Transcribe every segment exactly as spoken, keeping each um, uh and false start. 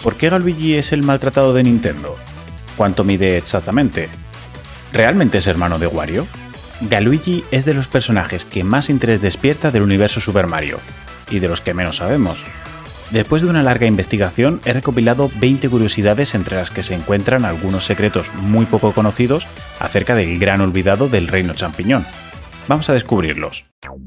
¿Por qué Galuigi es el maltratado de Nintendo? ¿Cuánto mide exactamente? ¿Realmente es hermano de Wario? Galuigi es de los personajes que más interés despierta del universo Super Mario, y de los que menos sabemos. Después de una larga investigación he recopilado veinte curiosidades entre las que se encuentran algunos secretos muy poco conocidos acerca del gran olvidado del Reino Champiñón. Vamos a descubrirlos.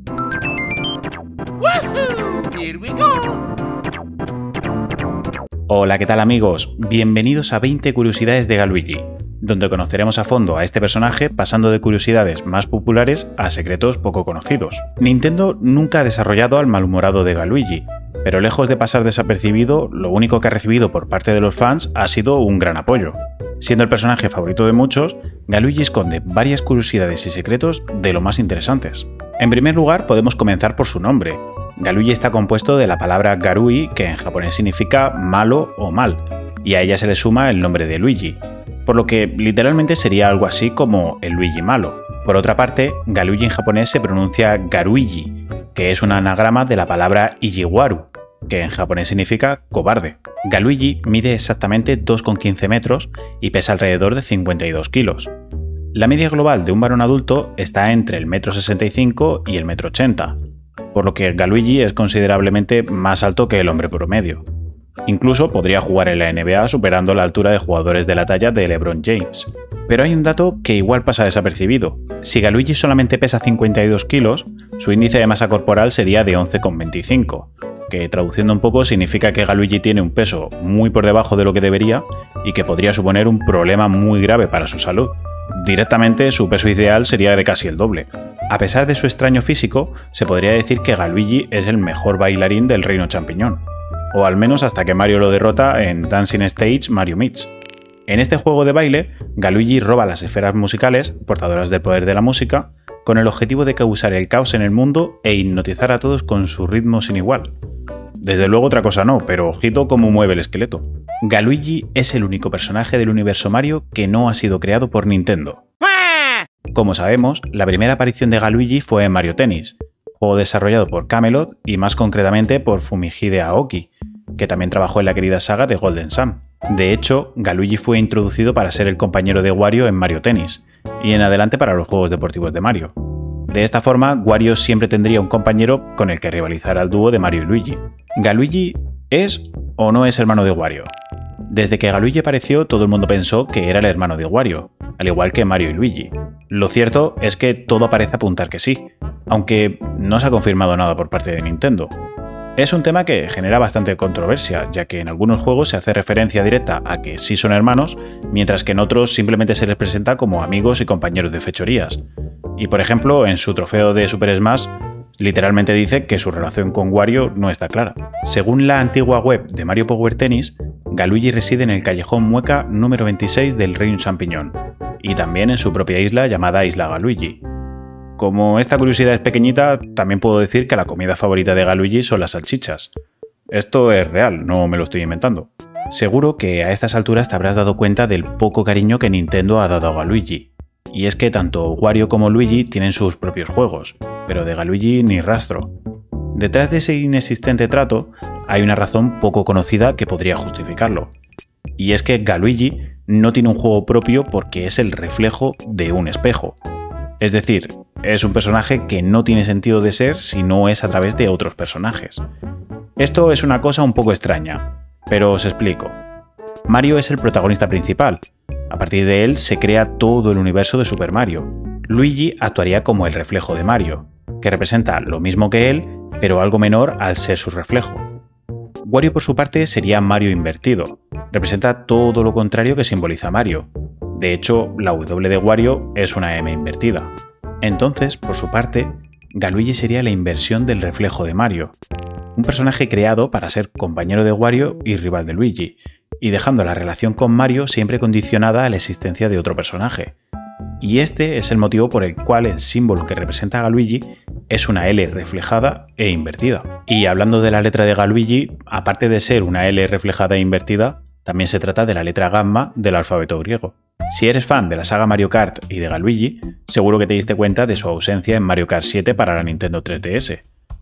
Hola, ¿qué tal amigos? Bienvenidos a veinte curiosidades de Galuigi, donde conoceremos a fondo a este personaje pasando de curiosidades más populares a secretos poco conocidos. Nintendo nunca ha desarrollado al malhumorado de Galuigi, pero lejos de pasar desapercibido, lo único que ha recibido por parte de los fans ha sido un gran apoyo. Siendo el personaje favorito de muchos, Galuigi esconde varias curiosidades y secretos de lo más interesantes. En primer lugar, podemos comenzar por su nombre. Galuigi está compuesto de la palabra Garui, que en japonés significa malo o mal, y a ella se le suma el nombre de Luigi, por lo que literalmente sería algo así como el Luigi malo. Por otra parte, Galuigi en japonés se pronuncia Garuigi, que es un anagrama de la palabra Ijiwaru, que en japonés significa cobarde. Galuigi mide exactamente dos coma quince metros y pesa alrededor de cincuenta y dos kilos. La media global de un varón adulto está entre el metro sesenta y cinco y el metro ochenta, por lo que Galuigi es considerablemente más alto que el hombre promedio. Incluso podría jugar en la N B A superando la altura de jugadores de la talla de LeBron James. Pero hay un dato que igual pasa desapercibido. Si Galuigi solamente pesa cincuenta y dos kilos, su índice de masa corporal sería de once coma veinticinco, que traduciendo un poco significa que Galuigi tiene un peso muy por debajo de lo que debería y que podría suponer un problema muy grave para su salud. Directamente su peso ideal sería de casi el doble. A pesar de su extraño físico, se podría decir que Galuigi es el mejor bailarín del Reino Champiñón, o al menos hasta que Mario lo derrota en Dancing Stage Mario Meets. En este juego de baile, Galuigi roba las esferas musicales, portadoras del poder de la música, con el objetivo de causar el caos en el mundo e hipnotizar a todos con su ritmo sin igual. Desde luego otra cosa no, pero ojito cómo mueve el esqueleto. Galuigi es el único personaje del universo Mario que no ha sido creado por Nintendo. Como sabemos, la primera aparición de Galuigi fue en Mario Tennis, juego desarrollado por Camelot y más concretamente por Fumihide Aoki, que también trabajó en la querida saga de Golden Sun. De hecho, Galuigi fue introducido para ser el compañero de Wario en Mario Tennis, y en adelante para los juegos deportivos de Mario. De esta forma, Wario siempre tendría un compañero con el que rivalizar al dúo de Mario y Luigi. ¿Galuigi es o no es hermano de Wario? Desde que Galuigi apareció, todo el mundo pensó que era el hermano de Wario, al igual que Mario y Luigi. Lo cierto es que todo parece apuntar que sí, aunque no se ha confirmado nada por parte de Nintendo. Es un tema que genera bastante controversia, ya que en algunos juegos se hace referencia directa a que sí son hermanos, mientras que en otros simplemente se les presenta como amigos y compañeros de fechorías. Y por ejemplo, en su trofeo de Super Smash, literalmente dice que su relación con Wario no está clara. Según la antigua web de Mario Power Tennis, Galuigi reside en el callejón Mueca número veintiséis del Reino Champiñón, y también en su propia isla llamada Isla Galuigi. Como esta curiosidad es pequeñita, también puedo decir que la comida favorita de Galuigi son las salchichas. Esto es real, no me lo estoy inventando. Seguro que a estas alturas te habrás dado cuenta del poco cariño que Nintendo ha dado a Galuigi. Y es que tanto Wario como Luigi tienen sus propios juegos, pero de Galuigi ni rastro. Detrás de ese inexistente trato hay una razón poco conocida que podría justificarlo. Y es que Galuigi no tiene un juego propio porque es el reflejo de un espejo. Es decir, es un personaje que no tiene sentido de ser si no es a través de otros personajes. Esto es una cosa un poco extraña, pero os explico. Mario es el protagonista principal. A partir de él se crea todo el universo de Super Mario. Luigi actuaría como el reflejo de Mario, que representa lo mismo que él, pero algo menor al ser su reflejo. Wario por su parte sería Mario invertido. Representa todo lo contrario que simboliza Mario. De hecho, la W de Wario es una M invertida. Entonces, por su parte, Galuigi sería la inversión del reflejo de Mario. Un personaje creado para ser compañero de Wario y rival de Luigi, y dejando la relación con Mario siempre condicionada a la existencia de otro personaje. Y este es el motivo por el cual el símbolo que representa a Galuigi es una L reflejada e invertida. Y hablando de la letra de Galuigi, aparte de ser una L reflejada e invertida, también se trata de la letra gamma del alfabeto griego. Si eres fan de la saga Mario Kart y de Galuigi, seguro que te diste cuenta de su ausencia en Mario Kart siete para la Nintendo tres D S.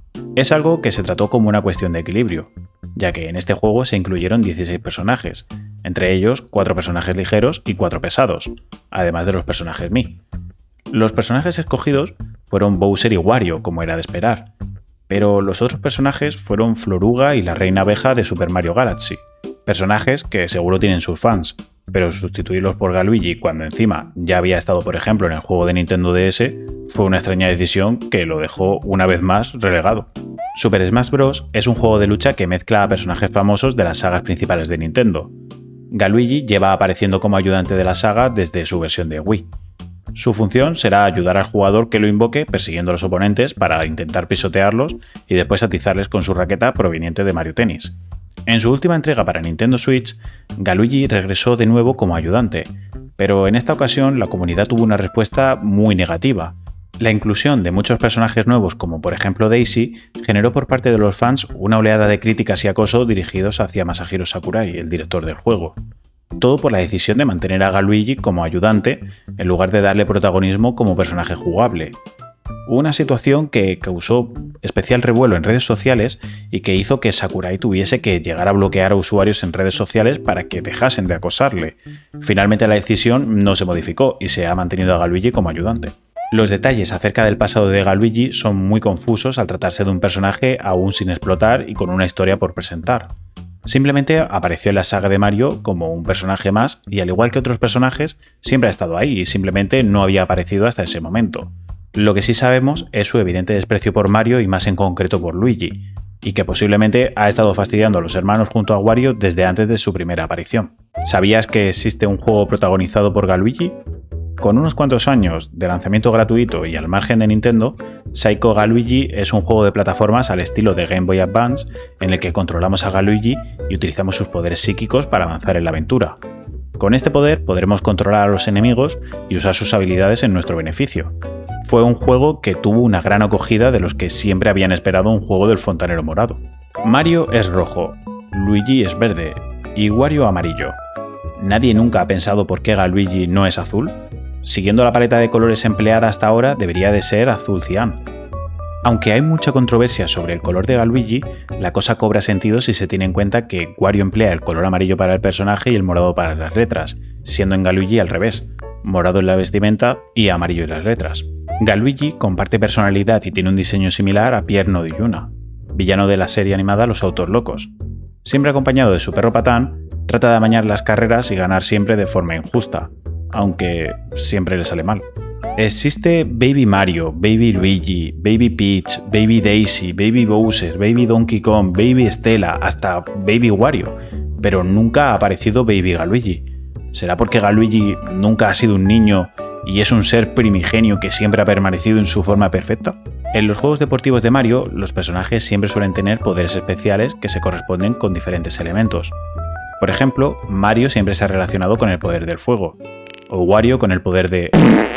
Es algo que se trató como una cuestión de equilibrio, ya que en este juego se incluyeron dieciséis personajes, entre ellos cuatro personajes ligeros y cuatro pesados, además de los personajes Mii. Los personajes escogidos fueron Bowser y Wario, como era de esperar, pero los otros personajes fueron Floruga y la Reina Abeja de Super Mario Galaxy, personajes que seguro tienen sus fans, pero sustituirlos por Galuigi cuando encima ya había estado por ejemplo en el juego de Nintendo D S fue una extraña decisión que lo dejó una vez más relegado. Super Smash Bros. Es un juego de lucha que mezcla a personajes famosos de las sagas principales de Nintendo. Galuigi lleva apareciendo como ayudante de la saga desde su versión de Wii. Su función será ayudar al jugador que lo invoque persiguiendo a los oponentes para intentar pisotearlos y después atizarles con su raqueta proveniente de Mario Tennis. En su última entrega para Nintendo Switch, Galuigi regresó de nuevo como ayudante, pero en esta ocasión la comunidad tuvo una respuesta muy negativa. La inclusión de muchos personajes nuevos, como por ejemplo Daisy, generó por parte de los fans una oleada de críticas y acoso dirigidos hacia Masahiro Sakurai, el director del juego. Todo por la decisión de mantener a Galuigi como ayudante en lugar de darle protagonismo como personaje jugable. Una situación que causó especial revuelo en redes sociales y que hizo que Sakurai tuviese que llegar a bloquear a usuarios en redes sociales para que dejasen de acosarle. Finalmente la decisión no se modificó y se ha mantenido a Galuigi como ayudante. Los detalles acerca del pasado de Galuigi son muy confusos al tratarse de un personaje aún sin explotar y con una historia por presentar. Simplemente apareció en la saga de Mario como un personaje más y al igual que otros personajes siempre ha estado ahí y simplemente no había aparecido hasta ese momento. Lo que sí sabemos es su evidente desprecio por Mario y más en concreto por Luigi, y que posiblemente ha estado fastidiando a los hermanos junto a Wario desde antes de su primera aparición. ¿Sabías que existe un juego protagonizado por Galuigi? Con unos cuantos años de lanzamiento gratuito y al margen de Nintendo, Psycho Galuigi es un juego de plataformas al estilo de Game Boy Advance en el que controlamos a Galuigi y utilizamos sus poderes psíquicos para avanzar en la aventura. Con este poder podremos controlar a los enemigos y usar sus habilidades en nuestro beneficio. Fue un juego que tuvo una gran acogida de los que siempre habían esperado un juego del fontanero morado. Mario es rojo, Luigi es verde y Wario amarillo. ¿Nadie nunca ha pensado por qué Galuigi no es azul? Siguiendo la paleta de colores empleada hasta ahora, debería de ser azul cian. Aunque hay mucha controversia sobre el color de Galuigi, la cosa cobra sentido si se tiene en cuenta que Wario emplea el color amarillo para el personaje y el morado para las letras, siendo en Galuigi al revés, morado en la vestimenta y amarillo en las letras. Galuigi comparte personalidad y tiene un diseño similar a Pierre No de Yuna, villano de la serie animada Los Autos Locos. Siempre acompañado de su perro Patán, trata de amañar las carreras y ganar siempre de forma injusta, aunque siempre le sale mal. Existe Baby Mario, Baby Luigi, Baby Peach, Baby Daisy, Baby Bowser, Baby Donkey Kong, Baby Stella, hasta Baby Wario, pero nunca ha aparecido Baby Galuigi. ¿Será porque Galuigi nunca ha sido un niño y es un ser primigenio que siempre ha permanecido en su forma perfecta? En los juegos deportivos de Mario, los personajes siempre suelen tener poderes especiales que se corresponden con diferentes elementos. Por ejemplo, Mario siempre se ha relacionado con el poder del fuego, o Wario con el poder de...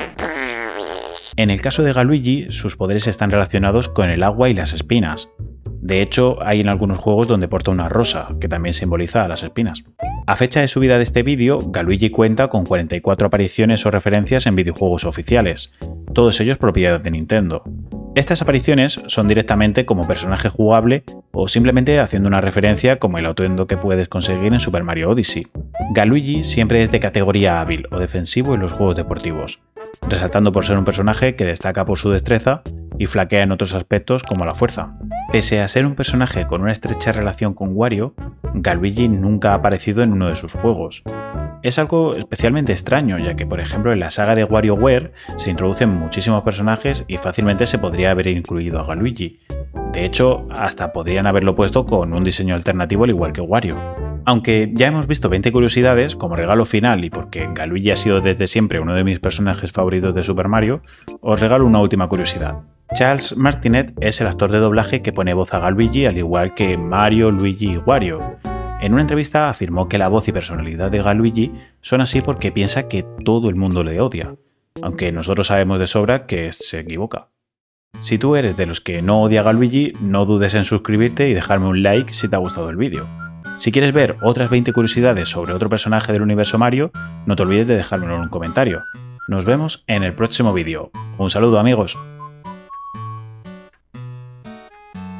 En el caso de Galuigi, sus poderes están relacionados con el agua y las espinas. De hecho, hay en algunos juegos donde porta una rosa, que también simboliza a las espinas. A fecha de subida de este vídeo, Galuigi cuenta con cuarenta y cuatro apariciones o referencias en videojuegos oficiales, todos ellos propiedad de Nintendo. Estas apariciones son directamente como personaje jugable o simplemente haciendo una referencia como el atuendo que puedes conseguir en Super Mario Odyssey. Galuigi siempre es de categoría hábil o defensivo en los juegos deportivos, resaltando por ser un personaje que destaca por su destreza y flaquea en otros aspectos como la fuerza. Pese a ser un personaje con una estrecha relación con Wario, Galuigi nunca ha aparecido en uno de sus juegos. Es algo especialmente extraño, ya que por ejemplo en la saga de WarioWare se introducen muchísimos personajes y fácilmente se podría haber incluido a Galuigi. De hecho, hasta podrían haberlo puesto con un diseño alternativo al igual que Wario. Aunque ya hemos visto veinte curiosidades, como regalo final y porque Galuigi ha sido desde siempre uno de mis personajes favoritos de Super Mario, os regalo una última curiosidad. Charles Martinet es el actor de doblaje que pone voz a Galuigi al igual que Mario, Luigi y Wario. En una entrevista afirmó que la voz y personalidad de Galuigi son así porque piensa que todo el mundo le odia, aunque nosotros sabemos de sobra que se equivoca. Si tú eres de los que no odia a Galuigi, no dudes en suscribirte y dejarme un like si te ha gustado el vídeo. Si quieres ver otras veinte curiosidades sobre otro personaje del universo Mario, no te olvides de dejármelo en un comentario. Nos vemos en el próximo vídeo. Un saludo amigos.